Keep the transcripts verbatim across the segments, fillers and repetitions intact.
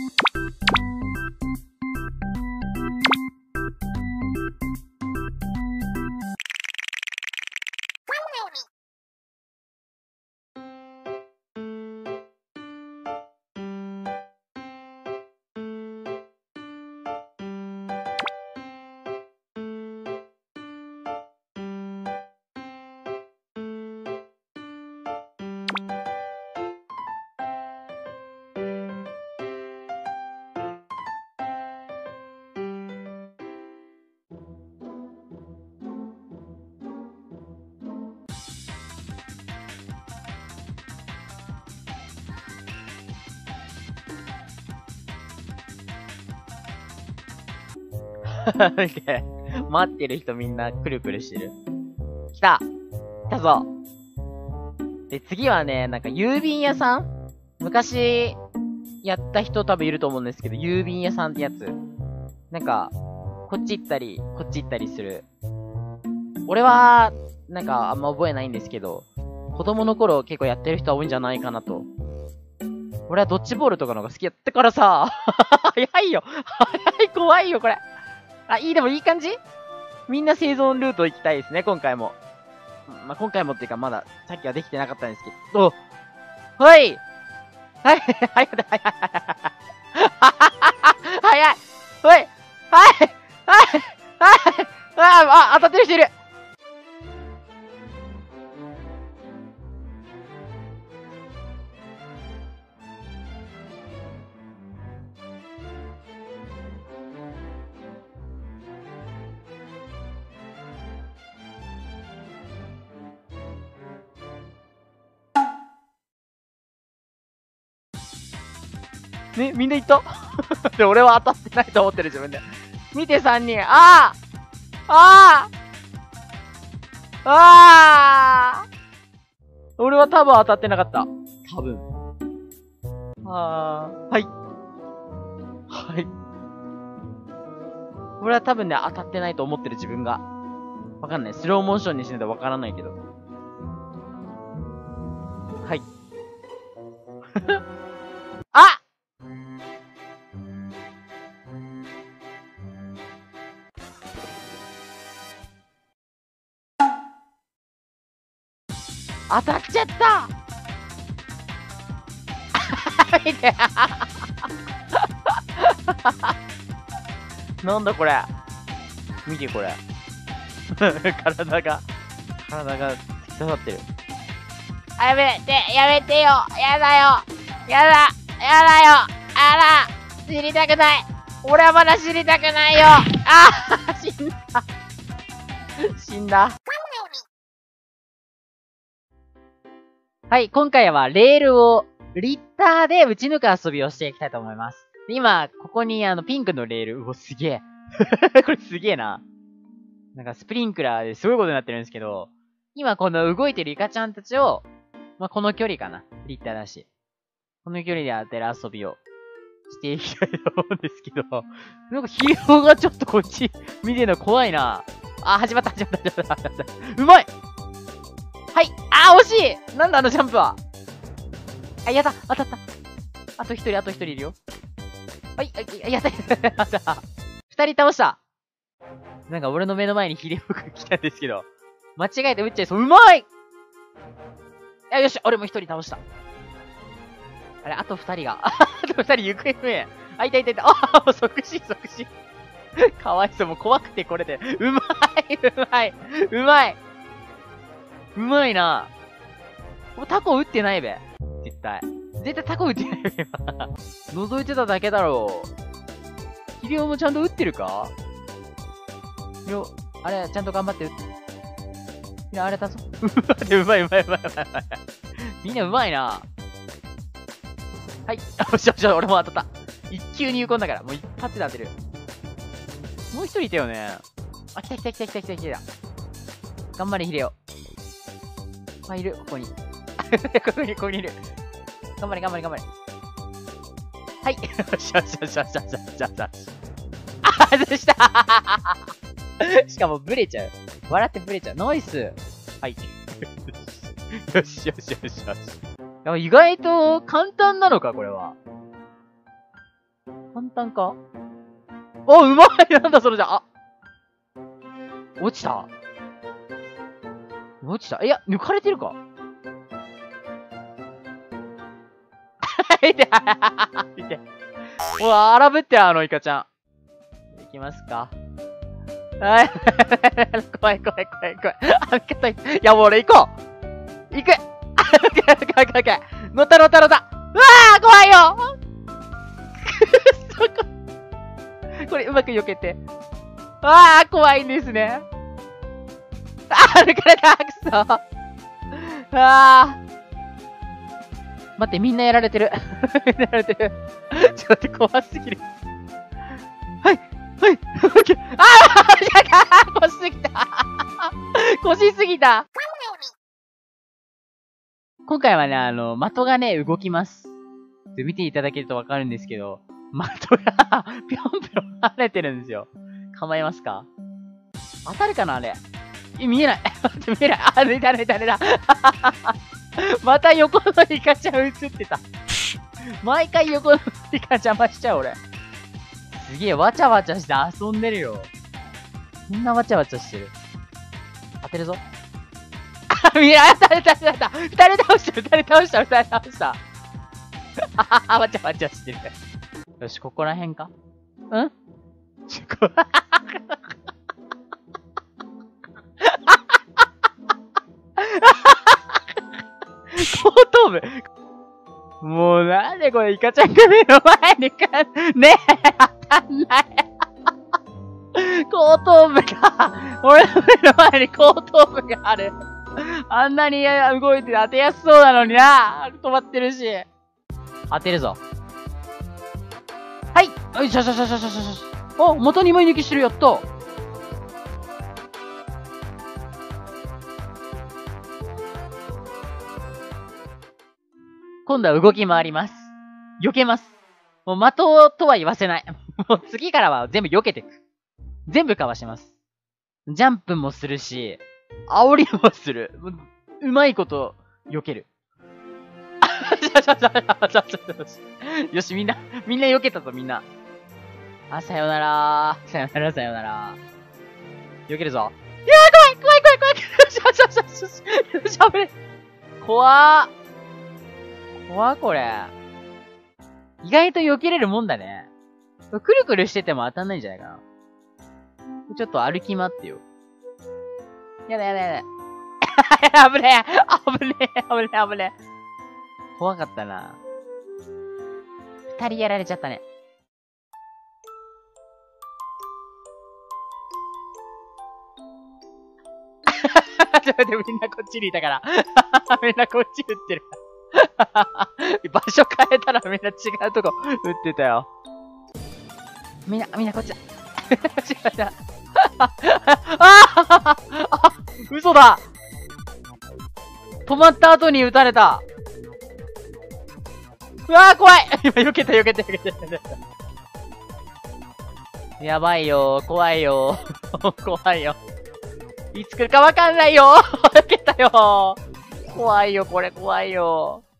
見て、待ってる人みんなくるくるしてる。来た来たぞ。で、次はね、なんか郵便屋さん昔、やった人多分いると思うんですけど、郵便屋さんってやつ。なんか、こっち行ったり、こっち行ったりする。俺は、なんかあんま覚えないんですけど、子供の頃結構やってる人は多いんじゃないかなと。俺はドッジボールとかの方が好きやったからさ、早いよ早い怖いよこれ。あ、いい、でもいい感じ？みんな生存ルート行きたいですね、今回も。まあ、今回もっていうか、まだ、さっきはできてなかったんですけど。おはいはい、早い、早い、早い、早い、おい、はい、はい、はい、あ、あ、当たってる人いる。ね、みんな言ったで、俺は当たってないと思ってる自分で。見てさんにん。ああああああ俺は多分当たってなかった。多分。ああ、はい。はい。俺は多分ね、当たってないと思ってる自分が。わかんない。スローモーションにしないとわからないけど。はい。あ当たっちゃった見てなんだこれ見てこれ体が、体が突き刺さってる。あ、やめて、やめてよやだよやだやだよあら知りたくない俺はまだ知りたくないよあ死んだ死んだはい、今回はレールをリッターで打ち抜く遊びをしていきたいと思います。今、ここにあのピンクのレール、うお、すげえ。これすげえな。なんかスプリンクラーですごいことになってるんですけど、今この動いてるイカちゃんたちを、まあ、この距離かな。リッターだし。この距離で当てる遊びをしていきたいと思うんですけど、なんかヒーローがちょっとこっち見てるの怖いな。あ、始まった始まった始まった始まった。うまいはい。あー、惜しいなんだあのジャンプは。あ、やった当たった。あと一人、あと一人いるよ。はい、あ、やったやった。二人倒した。なんか俺の目の前にヒレオが来たんですけど、間違えて撃っちゃいそう。うまいあ、よし、俺も一人倒した。あれ、あと二人が。あと二人行方不明。あ、いたいたいた。ああ、即死即死。かわいそう、もう怖くてこれで。うまいうまいうまいうまいな。もうタコ撃ってないべ。絶対。絶対タコ撃ってないべ、今。覗いてただけだろう。ヒレオもちゃんと撃ってるかよ、あれ、ちゃんと頑張って撃って。いや、あれだぞ。うまいうまいうまいうまいうまい。みんなうまいな。はい。よしよしよし、俺も当たった。一球入魂だから、もう一発で当てる。もう一人いたよね。あ、来た来た来た来た来た来た。頑張れ、ヒレオ。あ、いる、ここに。ここに、ここにいる。頑張れ、頑張れ、頑張れ。はい。よしよしよしよしよしよしよしよし。あ、外したしかもブレちゃう。笑ってブレちゃう。ナイス。はい。よしよしよしよし。でも意外と簡単なのか、これは。 簡単か？お、うまいなんだそれじゃ。あ。落ちた落ちたいや、抜かれてるか見て見て。うわ、荒ぶってる、あのイカちゃん。いきますか。はい。怖い怖い怖い怖い。あ、イカたい。いや、もう俺行こう行くオッケーオッケーオッケーオッケー。乗った乗った乗った。うわー怖いよこれうまく避けて。ああ、怖いんですね。あー、抜かれたくそああ。待って、みんなやられてる。みんなやられてる。ちょっと怖すぎる。はい、はい、オッケー。ああ腰すぎた腰すぎた今回はね、あの、的がね、動きます。見ていただけるとわかるんですけど、的がぴょんぴょん跳ねてるんですよ。構えますか？当たるかなあれ。え、見えない。見えない。あ、抜いた抜いた抜いた。また横のイカちゃん映ってた。毎回横のイカ邪魔しちゃう俺。すげえ、わちゃわちゃして遊んでるよ。みんなわちゃわちゃしてる。当てるぞ。あ、見えない。当たれた当たれた。二人倒した、二人倒した、二人倒した。あはは、わちゃわちゃしてる。よし、ここら辺か？んちょ、こ、後頭部もうなんでこれイカちゃんが目の前にかん、ねえ、当たんない後頭部が、俺の目の前に後頭部がある。あんなに動いて当てやすそうなのにな。止まってるし。当てるぞ。はい。よいしょしょしょしょしょしょしょ。お、またにまい抜きしてる、やった。今度は動き回ります。避けます。もう的とは言わせない。もう次からは全部避けていく。全部かわします。ジャンプもするし、煽りもする。うまいこと避ける。よし、みんな、みんな避けたぞ、みんな。あ、さよならさよなら、さよなら。避けるぞ。いやー、怖い、怖い、怖い、怖い。よし、よし、よし、よし、よし、よし、危ね。怖ー。怖ー、これ。意外と避けれるもんだね。くるくるしてても当たんないんじゃないかな。ちょっと歩き回ってよ。やだやだやだ。危ねえ危ねえ危ねえ危ねえ。怖かったな。二人やられちゃったね。ちょっと待って、みんなこっちにいたから。みんなこっち撃ってる。場所変えたらみんな違うとこ撃ってたよ。みんな、みんなこっちだ。違った。ああ嘘だ止まった後に撃たれた。うわー怖い今避けた避けた避けた避けた。やばいよー怖いよー怖いよ。いつ来るかわかんないよー避けたよー怖いよこれ怖いよー。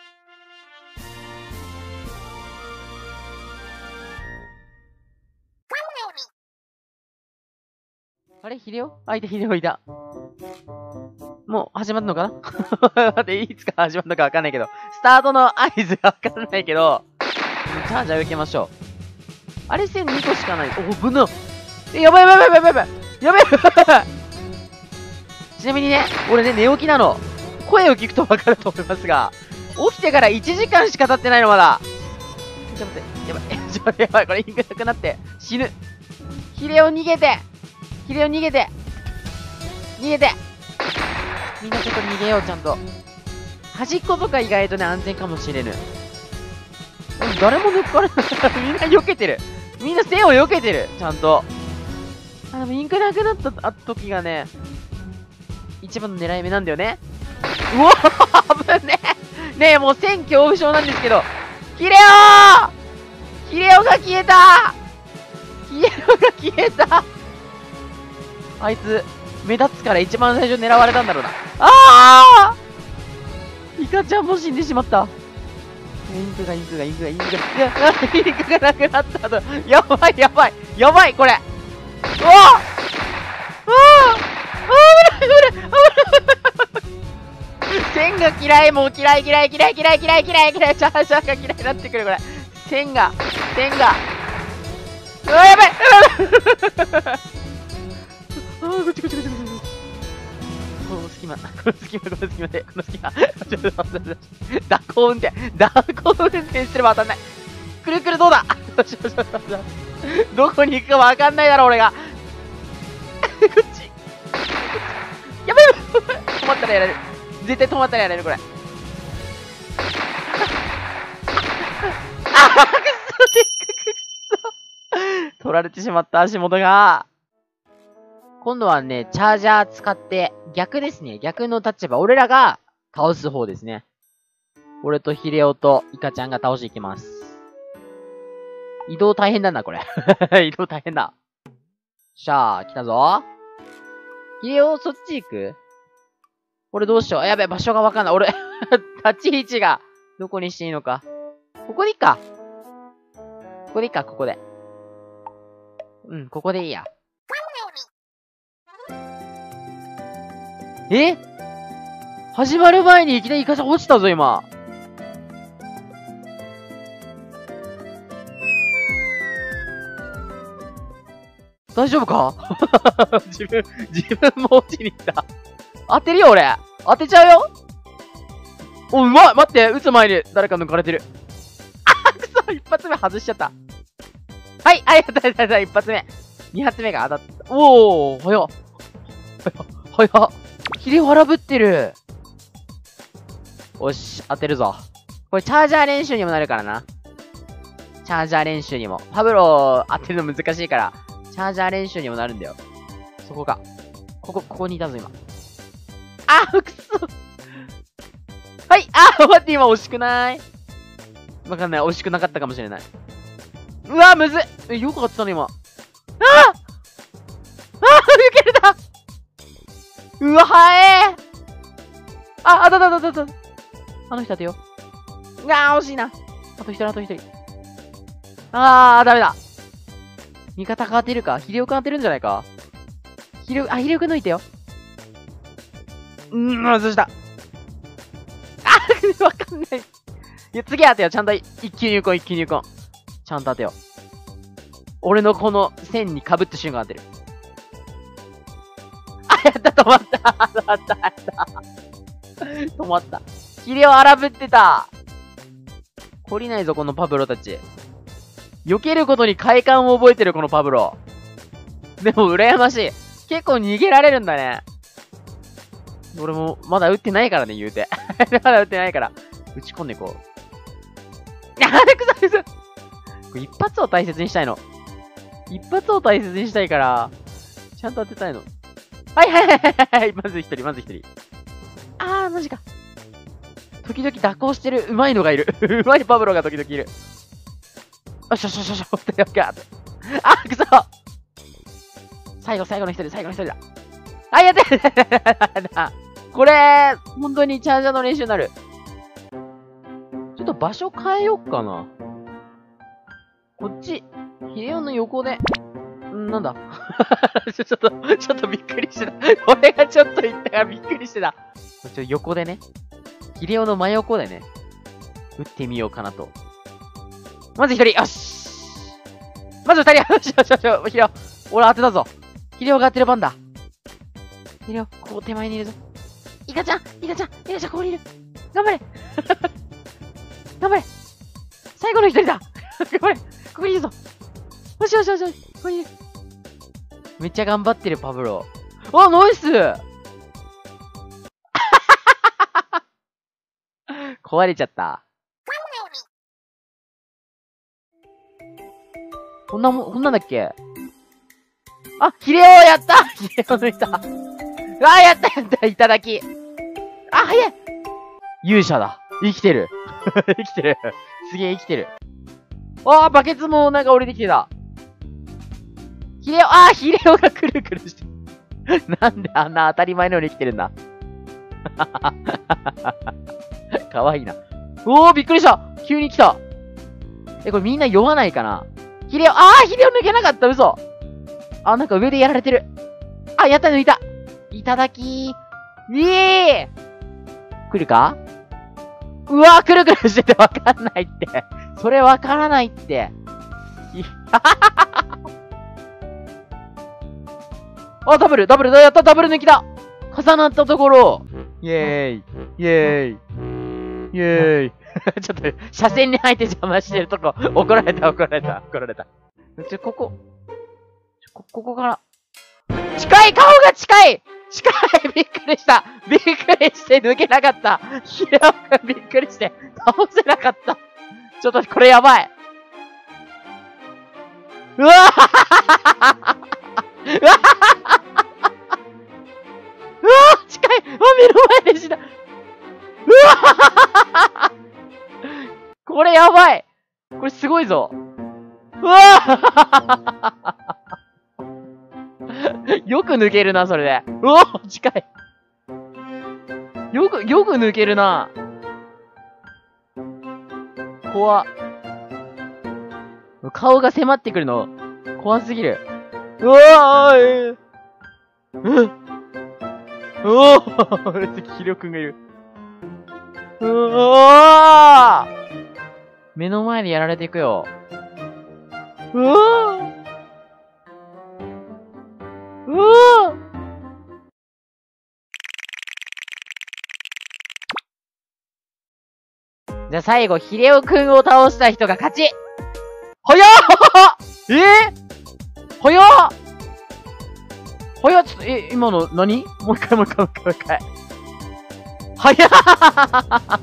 あれヒデオ相手ヒデオいた。もう始まるのかな待って、いつか始まるのかわかんないけど。スタートの合図がわかんないけど。じゃあ、じゃあ受けましょう。あれ線にこしかない。お、ぶな。え、やばいやばいやばいやばいやばいやばいやばいちなみにね、俺ね、寝起きなの。声を聞くとわかると思いますが、起きてからいちじかんしか経ってないの、まだ。ちょっと待って、やばい。ちょっとやばい、これインクなくなって。死ぬ。ヒレを逃げてヒレを逃げて逃げてみんなちょっと逃げよう、ちゃんと。端っことか意外とね、安全かもしれぬ。誰も抜かれない。みんな避けてる。みんな線を避けてる。ちゃんと。あ、でもインクなくなった時がね、一番の狙い目なんだよね。うわぁ危ねえねえ、もう線恐怖症なんですけど。ヒレオーヒレオが消えたヒレオが消えたあいつ、目立つから一番最初狙われたんだろうな。ああイカちゃんも死んでしまった。 インクがインクがインクがインクが、いや、インクがなくなった後、やばいやばいやばいこれ。うわあああ危ない危ない危ない線が嫌い、もう嫌い嫌い嫌い嫌い嫌い嫌い嫌い、チャーシャーが嫌いになってくるこれ。線が線が、うわやばいやばいあーこっちこっちこっちこっちこの隙間、この隙間、この隙間で、この隙間。ちょっと待って、蛇行運転、蛇行運転してれば当たんない。くるくるどうだどこに行くかわかんないだろ、俺が。こっち。やばいやばい止まったらやられる。絶対止まったらやられる、これ。ああくそ、でっかくくそ。取られてしまった、足元が。今度はね、チャージャー使って、逆ですね。逆の立場。俺らが倒す方ですね。俺とヒレオとイカちゃんが倒していきます。移動大変だな、これ。移動大変だ。しゃあ、来たぞ。ヒレオ、そっち行く？俺どうしよう。やべえ、場所がわかんない。俺、立ち位置が、どこにしていいのか。ここでいいか。ここでいいか、ここで。うん、ここでいいや。え？始まる前にいきなりイカちゃん落ちたぞ、今。大丈夫か自分、自分も落ちに行った。当てるよ、俺。当てちゃうよ。お、うまい待って、撃つ前に誰か抜かれてる。あくそ一発目外しちゃった。はい、ありがとうございます。一発目。二発目が当たった。おー、早っ。早っ。早っ。ヒレを荒ぶってる。おし、当てるぞ。これチャージャー練習にもなるからな。チャージャー練習にも。パブロ当てるの難しいから、チャージャー練習にもなるんだよ。そこか。ここ、ここにいたぞ、今。あー、くそはい、あー、待って、今惜しくないわかんない。惜しくなかったかもしれない。うわ、むずいえ、よく当てたね、今。あーあー、抜けれたうわ、はえーあ、あたたたたた。あの人当てよう。うわー、惜しいな。あと一人、あと一人。あー、ダメだ。味方が当てるか。ヒレオくん当てるんじゃないか。ヒレオ、あ、ヒレオくん抜いてよ。うーん、そした。あわかんない。いや、次当てよ。ちゃんと一級入魂、一級入魂。ちゃんと当てよう。俺のこの線に被った瞬間当てる。あ、やった、止まった。止まった、やった。止まった。ヒレを荒ぶってた。懲りないぞ、このパブロたち。避けることに快感を覚えてる、このパブロ。でも、羨ましい。結構逃げられるんだね。俺も、まだ撃ってないからね、言うて。まだ撃ってないから。撃ち込んでいこう。あれくそくそ。これ一発を大切にしたいの。一発を大切にしたいから、ちゃんと当てたいの。はいはいはいはいはい。まず一人、まず一人。あー、マジか。時々蛇行してる、うまいのがいる。うまいパブロが時々いる。よしよしよしよし、よしよし。あ、くそ最後、最後の一人、最後の一人だ。あ、やったこれ、本当にチャージャーの練習になる。ちょっと場所変えよっかな。こっち、ヒレオの横で。んなんだちょっと、ちょっとびっくりしてた。俺がちょっと言ったからびっくりしてた。ちょっと横でね。ヒレオの真横でね。撃ってみようかなと。まず一人、よしまず二人、よしよしよしよし、ヒレオ。俺当てたぞ。ヒレオが当てる番だ。ヒレオ、ここ手前にいるぞ。イカちゃんイカちゃんイカちゃんここにいる。頑張れ頑張れ最後の一人だ頑張れここにいるぞよしよしよしよしここにいる。めっちゃ頑張ってる、パブロ。あ、ナイス壊れちゃった。こんなもん、こんなんだっけあ、ヒレオやったヒレオ抜いた。うわ、やったやったいただき。あ、早い勇者だ。生きてる。生きてる。すげえ生きてる。あー、バケツもなんか降りてきてた。ヒレオ、あー、ヒレオがくるくるしてる。なんであんな当たり前のように生きてるんだ。かわいいな。おー、びっくりした急に来た。え、これみんな酔わないかな？ヒレオ、あーヒレオ抜けなかった、嘘。あ、なんか上でやられてる。あ、やった、抜いた。いただきー。いえー来るか？うわー、くるくるしててわかんないって。それわからないって。いあ、ダブル、ダブル、やった、ダブル抜きだ。重なったところ。イェーイ、イェーイ、イェーイ。ちょっと、車線に入って邪魔してるとこ、怒られた、怒られた、怒られた。ちょ、ここ、ちょ、こ、ここから。近い、顔が近い近いびっくりしたびっくりして抜けなかった。ヒレオくんびっくりして倒せなかった。ちょっとこれやばい。うわぁうわぁ近い。あ、目の前で死んだ。うわぁこれやばい。これすごいぞ。うわぁよく抜けるな、それで。うおー近い。よく、よく抜けるな。怖っ。顔が迫ってくるの、怖すぎる。うわーうん。おーヒレオくんがいる。うわー目の前でやられていくよ。うわーうわーじゃあ最後、ヒレオくんを倒した人が勝ち。早っえー、早っ早っちょっと、え、今の何もう一回もう一回もう一回もう一回。早っ